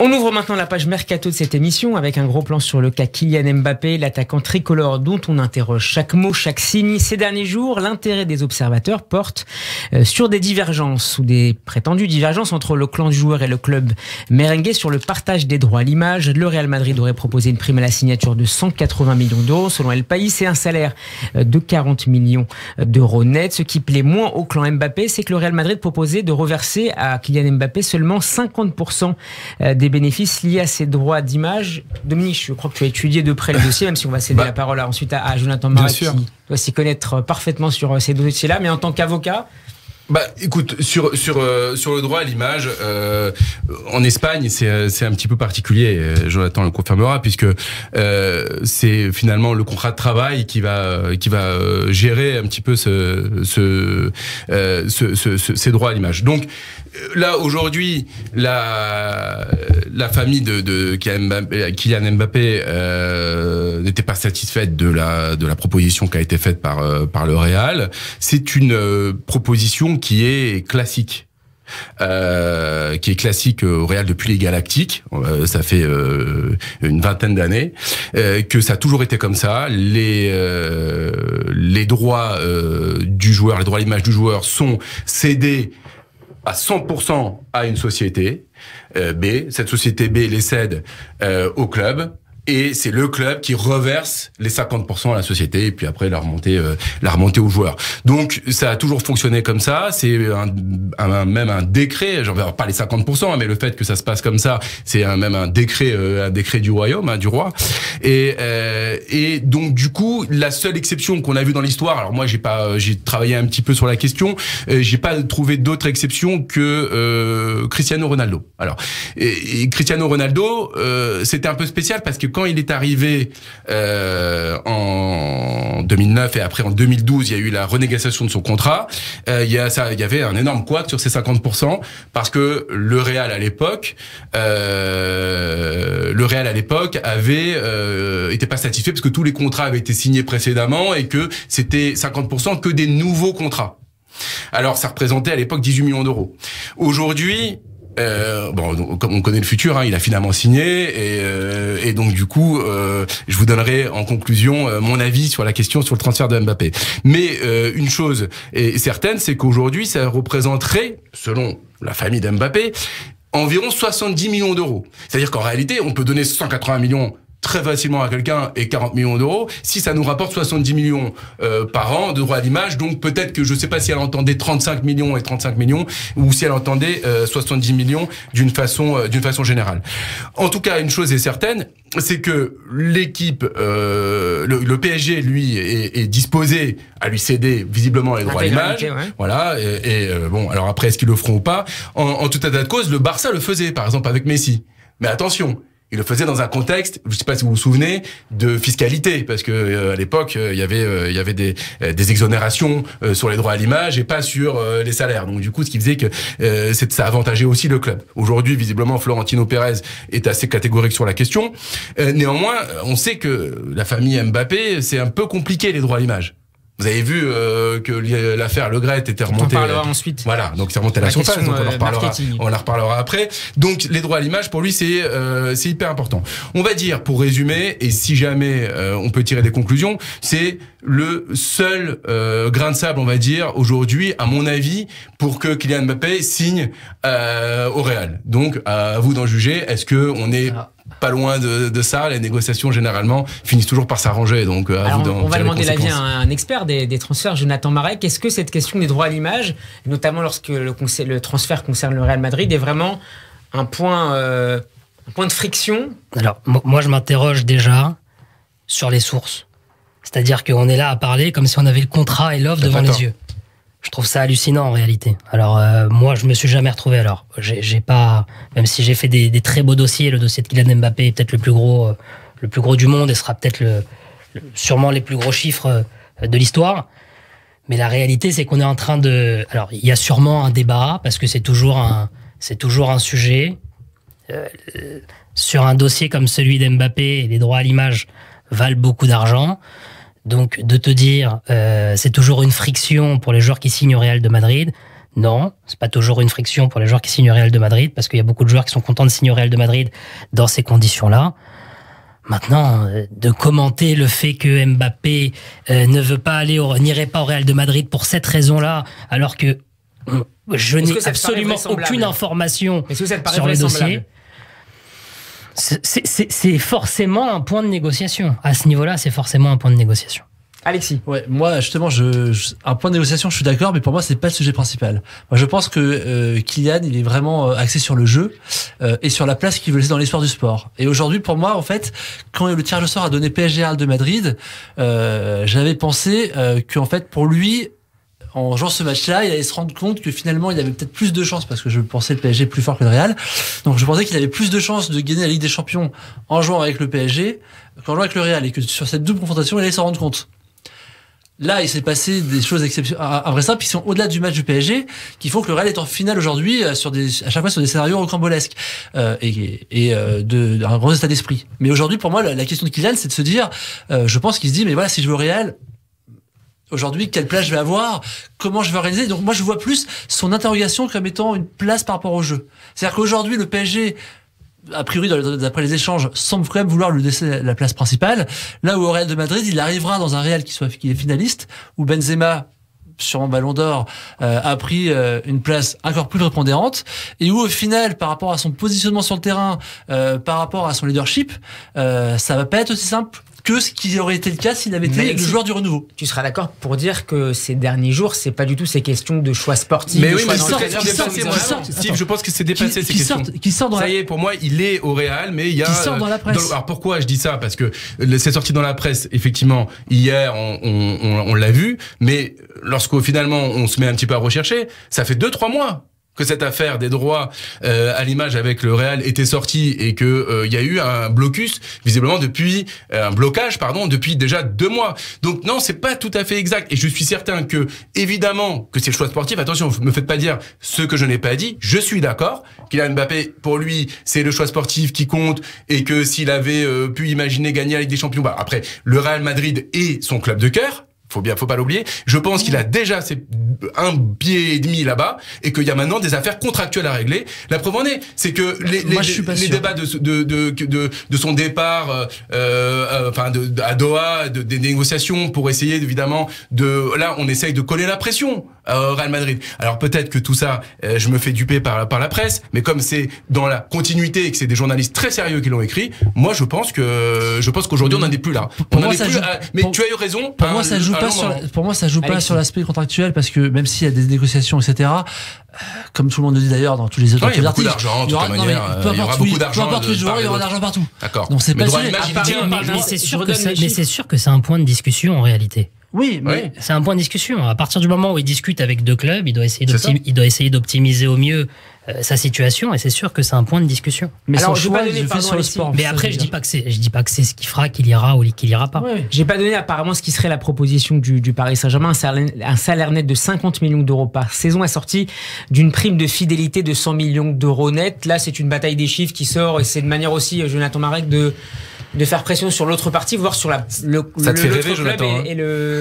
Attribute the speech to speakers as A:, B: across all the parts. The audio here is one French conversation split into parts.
A: On ouvre maintenant la page mercato de cette émission avec un gros plan sur le cas Kylian Mbappé, l'attaquant tricolore dont on interroge chaque mot, chaque signe. Ces derniers jours, l'intérêt des observateurs porte sur des divergences ou des prétendues divergences entre le clan du joueur et le club merengue sur le partage des droits à l'image. Le Real Madrid aurait proposé une prime à la signature de 180 millions d'euros selon El País et un salaire de 40 millions d'euros net. Ce qui plaît moins au clan Mbappé, c'est que le Real Madrid proposait de reverser à Kylian Mbappé seulement 50% des bénéfices liés à ses droits d'image. Dominique, je crois que tu as étudié de près le dossier, même si on va céder la parole ensuite à Jonathan Marek, qui doit s'y connaître parfaitement sur ces dossiers-là, mais en tant qu'avocat.
B: Écoute, sur le droit à l'image, en Espagne, c'est un petit peu particulier. Jonathan le confirmera, puisque c'est finalement le contrat de travail qui va gérer un petit peu ces droits à l'image. Donc là aujourd'hui, la famille de Kylian Mbappé n'était pas satisfaite de la proposition qui a été faite par le Real. C'est une proposition qui est classique. Au Real depuis les Galactiques. Ça fait une vingtaine d'années que ça a toujours été comme ça. Les droits du joueur, les droits à l'image du joueur sont cédés à 100% à une société B. Cette société B les cède au club. Et c'est le club qui reverse les 50% à la société et puis après la remontée aux joueurs. Donc ça a toujours fonctionné comme ça. C'est même un décret. J'en vais pas les 50%, mais le fait que ça se passe comme ça, c'est même un décret du royaume, du roi. Et donc du coup, la seule exception qu'on a vue dans l'histoire. Alors moi, j'ai travaillé un petit peu sur la question. J'ai pas trouvé d'autre exception que Cristiano Ronaldo. Alors et Cristiano Ronaldo, c'était un peu spécial parce que quand il est arrivé en 2009 et après en 2012, il y a eu la renégociation de son contrat. Il y avait un énorme couac sur ces 50% parce que le Real à l'époque était pas satisfait parce que tous les contrats avaient été signés précédemment et que c'était 50% que des nouveaux contrats. Alors ça représentait à l'époque 18 millions d'euros. Aujourd'hui, comme on connaît le futur, il a finalement signé et donc du coup, je vous donnerai en conclusion mon avis sur la question sur le transfert de Mbappé. Mais une chose est certaine, c'est qu'aujourd'hui, ça représenterait, selon la famille d'Mbappé, environ 70 millions d'euros. C'est-à-dire qu'en réalité, on peut donner 180 millions très facilement à quelqu'un et 40 millions d'euros si ça nous rapporte 70 millions par an de droits à l'image. Donc peut-être que je sais pas si elle entendait 35 millions et 35 millions ou si elle entendait 70 millions d'une façon générale. En tout cas, une chose est certaine, c'est que l'équipe, le PSG, lui, est disposé à lui céder visiblement les droits à l'image. Ouais. Voilà. Bon, alors après, est-ce qu'ils le feront ou pas? En tout état de cause, le Barça le faisait, par exemple, avec Messi. Mais attention, il le faisait dans un contexte, je sais pas si vous vous souvenez, de fiscalité, parce que à l'époque il y avait des exonérations sur les droits à l'image et pas sur les salaires. Donc du coup, ce qui faisait que ça avantageait aussi le club. Aujourd'hui, visiblement, Florentino Pérez est assez catégorique sur la question. Néanmoins, on sait que la famille Mbappé, c'est un peu compliqué les droits à l'image. Vous avez vu que l'affaire Le Gret était remontée.
A: On en parlera ensuite.
B: Voilà, donc c'est remonté à la surface, donc on en reparlera après. Donc les droits à l'image, pour lui, c'est hyper important. On va dire, pour résumer, et si jamais on peut tirer des conclusions, c'est le seul grain de sable, on va dire, aujourd'hui, à mon avis, pour que Kylian Mbappé signe au Real. Donc, à vous d'en juger. Est-ce que on est pas loin de ça? Les négociations généralement finissent toujours par s'arranger. Donc,
A: on va demander l'avis à un expert des transferts, Jonathan Marek. Est-ce que cette question des droits à l'image, notamment lorsque le transfert concerne le Real Madrid, est vraiment un point de friction?
C: Alors, moi, je m'interroge déjà sur les sources. C'est-à-dire qu'on est là à parler comme si on avait le contrat et l'offre devant les yeux. Je trouve ça hallucinant en réalité. Alors moi, je me suis jamais retrouvé. Alors, j'ai pas, même si j'ai fait des très beaux dossiers, le dossier de Kylian Mbappé est peut-être le plus gros du monde et sera peut-être sûrement les plus gros chiffres de l'histoire. Mais la réalité, c'est qu'on est en train de. Alors, il y a sûrement un débat parce que c'est toujours un sujet sur un dossier comme celui d'Mbappé. Les droits à l'image valent beaucoup d'argent. Donc, de te dire, c'est toujours une friction pour les joueurs qui signent au Real de Madrid, Non, c'est pas toujours une friction pour les joueurs qui signent au Real de Madrid, parce qu'il y a beaucoup de joueurs qui sont contents de signer au Real de Madrid dans ces conditions-là. Maintenant, de commenter le fait que Mbappé n'irait pas au Real de Madrid pour cette raison-là, alors que je n'ai absolument aucune information sur le dossier. C'est forcément un point de négociation. À ce niveau-là, c'est forcément un point de négociation.
A: Alexis.
D: Ouais, moi justement, un point de négociation, je suis d'accord, mais pour moi, c'est pas le sujet principal. Moi, je pense que Kylian, il est vraiment axé sur le jeu et sur la place qu'il veut laisser dans l'histoire du sport. Et aujourd'hui, pour moi, en fait, quand le tirage au sort a donné PSG Real de Madrid, j'avais pensé que en fait, pour lui, en jouant ce match-là, il allait se rendre compte que finalement, il avait peut-être plus de chances, parce que je pensais le PSG plus fort que le Real. Donc, je pensais qu'il avait plus de chances de gagner la Ligue des Champions en jouant avec le PSG qu'en jouant avec le Real, et que sur cette double confrontation, il allait s'en rendre compte. Là, il s'est passé des choses invraisemblables qui sont au-delà du match du PSG, qui font que le Real est en finale aujourd'hui à chaque fois sur des scénarios rocambolesques et d'un gros état d'esprit. Mais aujourd'hui, pour moi, la question de Kylian, c'est de se dire, je pense qu'il se dit, mais voilà, si je veux au Real, aujourd'hui, quelle place je vais avoir, comment je vais organiser. Donc moi, je vois plus son interrogation comme étant une place par rapport au jeu. C'est-à-dire qu'aujourd'hui, le PSG, a priori, d'après les échanges, semble quand même vouloir lui laisser la place principale. Là où au Real de Madrid, il arrivera dans un Real qui est finaliste, où Benzema, sur un Ballon d'Or, a pris une place encore plus prépondérante, et où au final, par rapport à son positionnement sur le terrain, par rapport à son leadership, ça va pas être aussi simple que ce qui aurait été le cas s'il avait été le joueur du renouveau.
A: Tu seras d'accord pour dire que ces derniers jours, c'est pas du tout ces questions de choix sportifs.
B: Mais oui, mais Steve, je pense que c'est dépassé ces questions. Ça y est, pour moi, il est au Real, mais il y a.
D: Qui sort dans la presse.
B: Alors pourquoi je dis ça? Parce que c'est sorti dans la presse, effectivement, hier, on l'a vu, mais lorsqu'au finalement on se met un petit peu à rechercher, ça fait 2-3 mois que cette affaire des droits à l'image avec le Real était sortie et que il y a eu un blocage depuis déjà 2 mois. Donc non, c'est pas tout à fait exact, et je suis certain que évidemment que c'est le choix sportif. Attention, me faites pas dire ce que je n'ai pas dit. Je suis d'accord. Kylian Mbappé, pour lui, c'est le choix sportif qui compte, et que s'il avait pu imaginer gagner la Ligue des Champions, après le Real Madrid est son club de cœur. Faut pas l'oublier. Je pense qu'il a déjà un pied et demi là-bas, et qu'il y a maintenant des affaires contractuelles à régler. La preuve en est, c'est que les débats de son départ, à Doha, des négociations pour essayer évidemment là, on essaye de coller la pression au Real Madrid. Alors peut-être que tout ça, je me fais duper par la presse, mais comme c'est dans la continuité et que c'est des journalistes très sérieux qui l'ont écrit, moi je pense qu'aujourd'hui on n'en est plus là. Mais tu as eu raison.
D: Pour moi, ça joue pas sur l'aspect contractuel, parce que même s'il y a des négociations, etc., comme tout le monde le dit d'ailleurs dans tous les autres articles, il y aura beaucoup d'argent. Peu importe les joueurs, il y aura de l'argent partout.
B: D'accord.
D: Donc c'est pas le sujet.
C: Mais c'est sûr que c'est un point de discussion en réalité.
D: Oui, mais
C: c'est un point de discussion. À partir du moment où il discute avec 2 clubs, il doit essayer d'optimiser au mieux sa situation, et c'est sûr que c'est un point de discussion.
D: Mais alors, je fais sur le sport.
C: Mais après, je dis pas que c'est ce qui fera qu'il ira ou qu'il ira pas.
A: Ouais. J'ai pas donné apparemment ce qui serait la proposition du Paris Saint-Germain, un salaire net de 50 millions d'euros par saison, assorti d'une prime de fidélité de 100 millions d'euros net. Là, c'est une bataille des chiffres qui sort, et c'est une manière aussi, Jonathan Marek, de faire pression sur l'autre partie, voire sur l'autre club et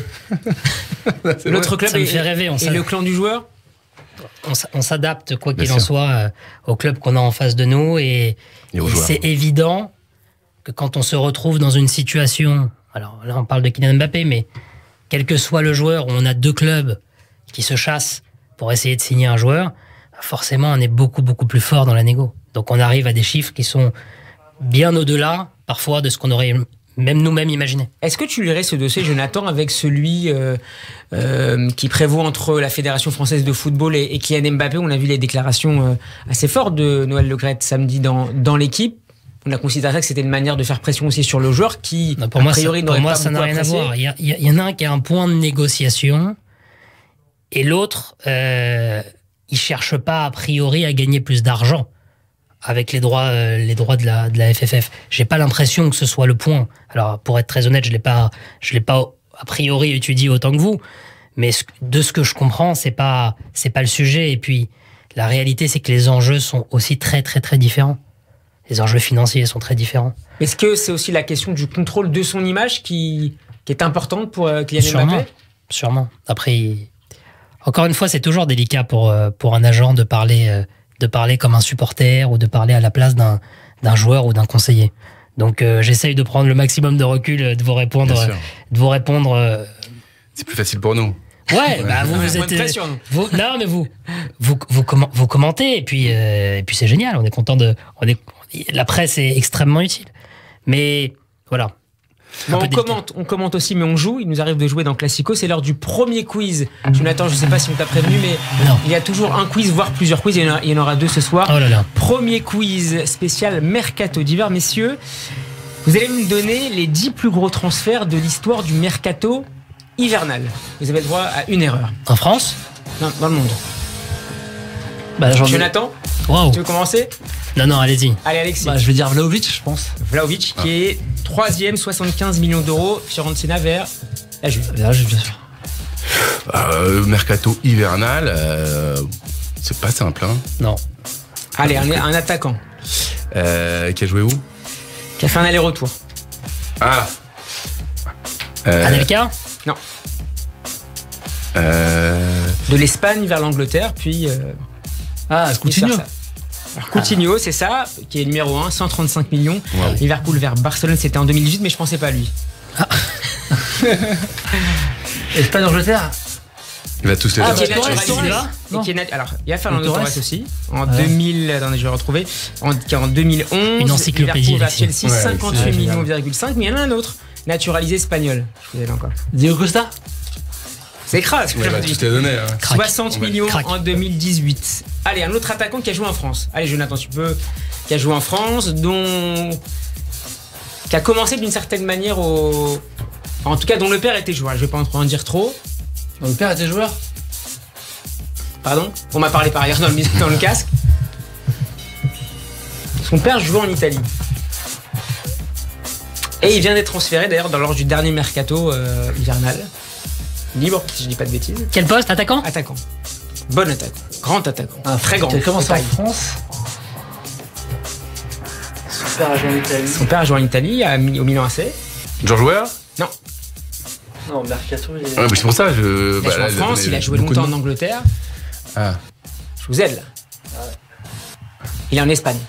A: l'autre club et le clan du joueur.
C: On s'adapte, quoi qu'il en soit, au club qu'on a en face de nous, et c'est évident que quand on se retrouve dans une situation, alors là on parle de Kylian Mbappé, mais quel que soit le joueur, où on a 2 clubs qui se chassent pour essayer de signer un joueur, forcément on est beaucoup plus fort dans la négo. Donc on arrive à des chiffres qui sont bien au-delà parfois de ce qu'on aurait même nous-mêmes imaginé.
A: Est-ce que tu lirais ce dossier, Jonathan, avec celui qui prévaut entre la Fédération française de football et Kylian Mbappé? On a vu les déclarations assez fortes de Noël Le Graët samedi dans l'équipe. On a considéré que c'était une manière de faire pression aussi sur le joueur qui,
C: a priori, n'aurait pas beaucoup apprécié. Pour moi, ça n'a rien à voir. Il y en a un qui a un point de négociation, et l'autre, il cherche pas a priori à gagner plus d'argent avec les droits de la FFF. J'ai pas l'impression que ce soit le point. Alors, pour être très honnête, je l'ai pas a priori étudié autant que vous, mais de ce que je comprends, c'est pas le sujet. Et puis, la réalité, c'est que les enjeux sont aussi très différents. Les enjeux financiers sont très différents.
A: Est-ce que c'est aussi la question du contrôle de son image qui est importante pour Kylian Mbappé ?
C: Sûrement. Après, Encore une fois, c'est toujours délicat pour un agent de parler comme un supporter ou de parler à la place d'un joueur ou d'un conseiller. Donc j'essaye de prendre le maximum de recul, de vous répondre.
B: C'est plus facile pour nous.
C: Ouais, bah vous êtes. Non, mais vous commentez et puis c'est génial. On est content la presse est extrêmement utile. Mais voilà.
A: Bon, on commente aussi, mais on joue. Il nous arrive de jouer dans Classico. C'est l'heure du premier quiz. Jonathan, je sais pas si on t'a prévenu, mais
C: non.
A: Il y a toujours un quiz, voire plusieurs quiz. Il y en aura 2 ce soir.
C: Oh là là.
A: Premier quiz spécial Mercato d'hiver, messieurs. Vous allez me donner les 10 plus gros transferts de l'histoire du Mercato hivernal. Vous avez le droit à une erreur.
C: En France ?
A: Non, dans le monde.
D: Bah,
A: Jonathan,
C: wow.
A: Tu veux commencer ?
C: Non, allez-y.
A: Allez, Alexis.
D: Bah, je vais dire Vlahovic, je pense.
A: Vlahovic, qui est 3e, 75 millions d'euros. Fiorentina vers la Juve.
D: La Juve, bien sûr.
B: Mercato hivernal, c'est pas simple. Hein.
C: Non.
A: Allez, un attaquant.
B: Qui a joué où ?
A: Qui a fait un aller-retour.
C: Anelka ?
A: Non. De l'Espagne vers l'Angleterre, puis...
D: Coutinho.
A: Alors, Coutinho, c'est ça, qui est numéro 1, 135 millions.
B: Wow.
A: Liverpool vers Barcelone, c'était en 2018, mais je pensais pas à lui.
D: Espagne-Angleterre.
B: Il va tous les
A: Qui
B: avoir.
A: est naturalisé. Alors, il y a Fernando Torres aussi, en 2000, attendez, je vais retrouver, en 2011.
C: Une encyclopédie.
A: Liverpool vers Chelsea,
B: Ouais,
A: 58 millions, mais il y en a un autre, naturalisé espagnol. Je vous ai là encore.
D: Diego Costa.
A: C'est crade.
B: Ouais, bah, tout est donné. Hein.
A: 60 millions
C: Crac.
A: en 2018. Allez, un autre attaquant qui a joué en France. Allez, Jonathan, tu peux. Qui a joué en France, qui a commencé d'une certaine manière en tout cas, dont le père était joueur. Je vais pas en dire trop.
D: Le père était joueur.
A: Pardon ? On m'a parlé par ailleurs dans le casque. Son père jouait en Italie. Et il vient d'être transféré d'ailleurs lors du dernier mercato hivernal. Libre, si je dis pas de bêtises.
C: Quel poste ? Attaquant ?
A: Attaquant. Bon attaquant. Grand attaquant. Très grand.
D: Qui a commencé en
A: Taille.
D: France. Son père a joué en Italie.
A: Son père a joué en Italie, au Milan AC.
B: George Weah ?
A: Non.
D: Non, Mercato.
B: Ouais, mais c'est pour ça.
A: Il a joué en France, il a joué longtemps en Angleterre.
B: Ah.
A: Je vous aide là. Il est en Espagne.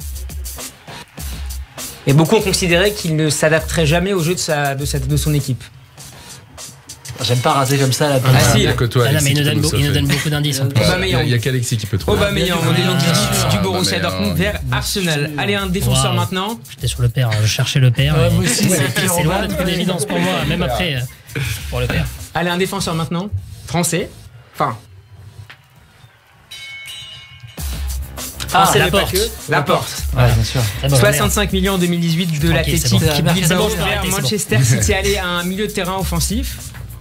A: Et beaucoup ont considéré qu'il ne s'adapterait jamais au jeu de son équipe.
D: J'aime pas raser comme ça la
A: si,
B: il y a que toi,
C: Ah non, mais
B: Alexis,
C: il nous
B: qui
C: donne beaucoup d'indices.
A: Aubameyang.
B: Il y a qu'Alexis qui peut trouver.
A: Aubameyang, on est donc du Borussia
B: Aubameyang.
A: Dortmund vers Arsenal. Allez, un défenseur
C: Wow.
A: maintenant.
C: J'étais sur le père, je cherchais le père.
D: Ouais,
C: et
D: moi aussi,
C: c'est loin d'être une évidence pour moi, même après, pour le père.
A: Allez, un défenseur maintenant. Français. Enfin. Français, mais pas
C: Laporte.
A: que. Laporte.
D: Ouais, bien sûr.
C: Très bon,
A: 65 millions en 2018 de
C: Tranquille, c'est
A: l'Athletic
C: bon.
A: Bilbao
C: C'est bon,
A: vers
C: c'est bon.
A: Manchester City. Allez, un milieu de terrain offensif.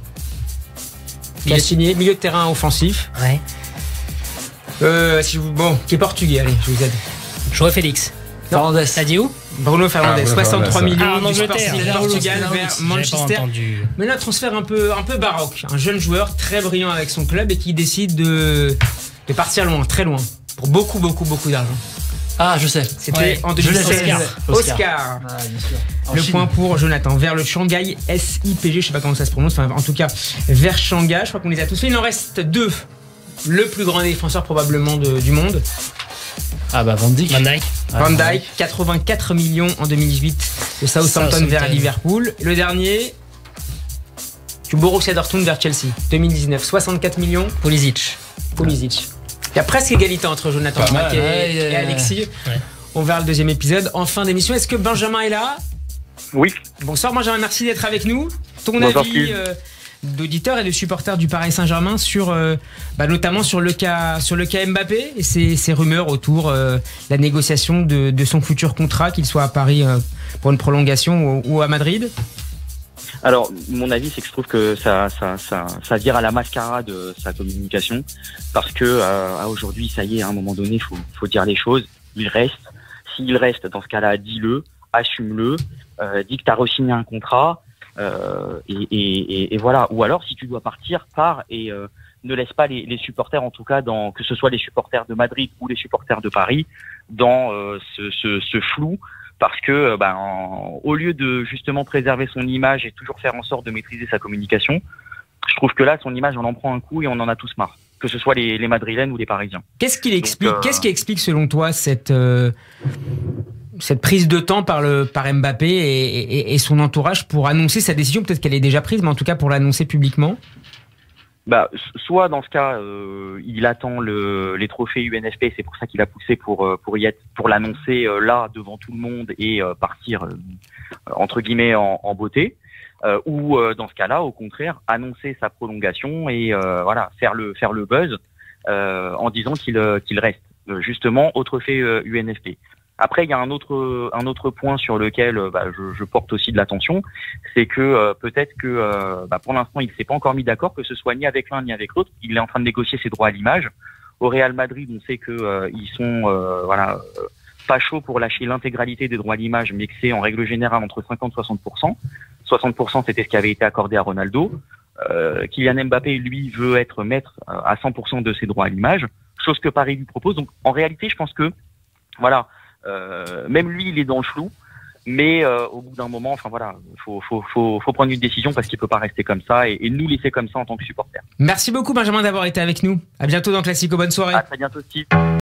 A: Il a signé milieu de terrain offensif.
C: Ouais.
A: Qui est portugais, allez, je vous aide.
C: Joao Félix.
D: Fernandez.
C: T'as dit où ?
A: Bruno Fernandes,
B: Bruno
A: 63
B: Fernandes,
A: millions
C: en
A: du Sporting
C: Angleterre.
A: Portugal vers
C: J'avais pas
A: Manchester.
C: entendu.
A: Mais là, un transfert un peu baroque. Un jeune joueur très brillant avec son club et qui décide de partir loin, très loin, pour beaucoup d'argent.
D: Ah, je sais.
A: C'était
C: Ouais,
A: en
C: je l'ai
A: 2016.
C: fait.
A: Oscar.
D: Ah, bien sûr. En
A: Le
D: Chine.
A: point pour Jonathan. Vers le Shanghai SIPG, je sais pas comment ça se prononce, enfin, en tout cas vers Shanghai, je crois qu'on les a tous fait. Il en reste 2. Le plus grand défenseur probablement du monde.
D: Ah bah Van Dijk.
C: Van Dijk.
A: Van Dijk, 84 millions en 2018 de Southampton vers Liverpool. Le dernier, du Borussia Dortmund vers Chelsea, 2019, 64 millions.
C: Pulisic.
A: Il y a presque égalité entre Jonathan
B: Pas mal,
A: Mac et Alexis.
C: Ouais.
A: On verra le deuxième épisode en fin d'émission. Est-ce que Benjamin est là ?
E: Oui.
A: Bonsoir Benjamin, merci d'être avec nous. Ton
E: Bonsoir,
A: avis
E: Steve.
A: d'auditeur et de supporter du Paris Saint-Germain sur, notamment sur le cas Mbappé et ces rumeurs autour de la négociation de son futur contrat, qu'il soit à Paris pour une prolongation ou à Madrid.
E: Alors, mon avis, c'est que je trouve que ça vire à la mascarade sa communication, parce que aujourd'hui, ça y est, à un moment donné, faut dire les choses. Il reste. S'il reste, dans ce cas-là, dis-le, assume-le, dis que tu as re-signé un contrat, et voilà. Ou alors, si tu dois partir, pars et ne laisse pas les supporters, en tout cas, que ce soit les supporters de Madrid ou les supporters de Paris, dans ce flou. Parce que, au lieu de justement préserver son image et toujours faire en sorte de maîtriser sa communication, je trouve que là, son image, on en prend un coup et on en a tous marre. Que ce soit les Madrilènes ou les Parisiens.
A: Qu'est-ce qui explique selon toi cette prise de temps par Mbappé et son entourage pour annoncer sa décision? Peut-être qu'elle est déjà prise, mais en tout cas pour l'annoncer publiquement.
E: Bah, soit dans ce cas, il attend les trophées UNFP, c'est pour ça qu'il a poussé pour l'annoncer là devant tout le monde et partir entre guillemets en beauté. Ou dans ce cas-là, au contraire, annoncer sa prolongation et voilà, faire le buzz en disant qu'il reste justement au trophée UNFP. Après, il y a un autre point sur lequel je porte aussi de l'attention, c'est que peut-être que pour l'instant, il ne s'est pas encore mis d'accord, que ce soit ni avec l'un ni avec l'autre. Il est en train de négocier ses droits à l'image. Au Real Madrid, on sait que ils sont pas chauds pour lâcher l'intégralité des droits à l'image, mais que c'est en règle générale entre 50 et 60%. 60%, c'était ce qui avait été accordé à Ronaldo. Kylian Mbappé, lui, veut être maître à 100% de ses droits à l'image, chose que Paris lui propose. Donc, en réalité, je pense que, voilà, même lui, il est dans le flou, mais au bout d'un moment, enfin voilà, faut prendre une décision parce qu'il peut pas rester comme ça et nous laisser comme ça en tant que supporters.
A: Merci beaucoup, Benjamin, d'avoir été avec nous. À bientôt dans Classico. Bonne soirée.
E: À très bientôt, Steve.